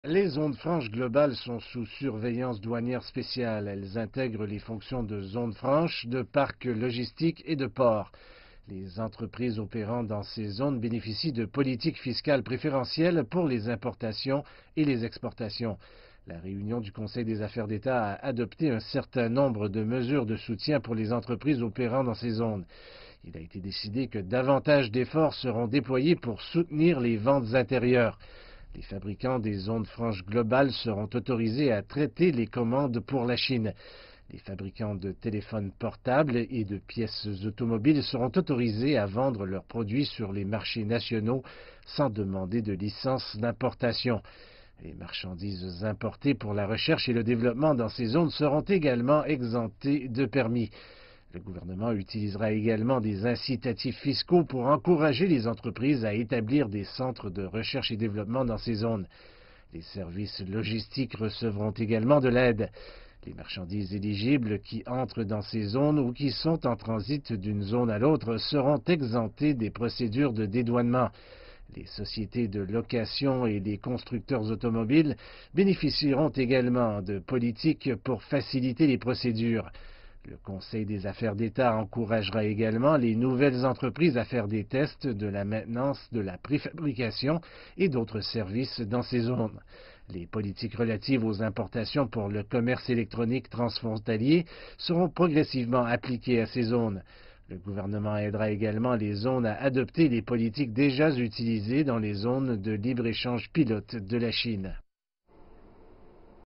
Les zones franches globales sont sous surveillance douanière spéciale. Elles intègrent les fonctions de zones franches, de parcs logistiques et de ports. Les entreprises opérant dans ces zones bénéficient de politiques fiscales préférentielles pour les importations et les exportations. La réunion du Conseil des affaires d'État a adopté un certain nombre de mesures de soutien pour les entreprises opérant dans ces zones. Il a été décidé que davantage d'efforts seront déployés pour soutenir les ventes intérieures. Les fabricants des zones franches globales seront autorisés à traiter les commandes pour la Chine. Les fabricants de téléphones portables et de pièces automobiles seront autorisés à vendre leurs produits sur les marchés nationaux sans demander de licence d'importation. Les marchandises importées pour la recherche et le développement dans ces zones seront également exemptées de permis. Le gouvernement utilisera également des incitatifs fiscaux pour encourager les entreprises à établir des centres de recherche et développement dans ces zones. Les services logistiques recevront également de l'aide. Les marchandises éligibles qui entrent dans ces zones ou qui sont en transit d'une zone à l'autre seront exemptées des procédures de dédouanement. Les sociétés de location et les constructeurs automobiles bénéficieront également de politiques pour faciliter les procédures. Le Conseil des affaires d'État encouragera également les nouvelles entreprises à faire des tests de la maintenance, de la préfabrication et d'autres services dans ces zones. Les politiques relatives aux importations pour le commerce électronique transfrontalier seront progressivement appliquées à ces zones. Le gouvernement aidera également les zones à adopter les politiques déjà utilisées dans les zones de libre-échange pilote de la Chine.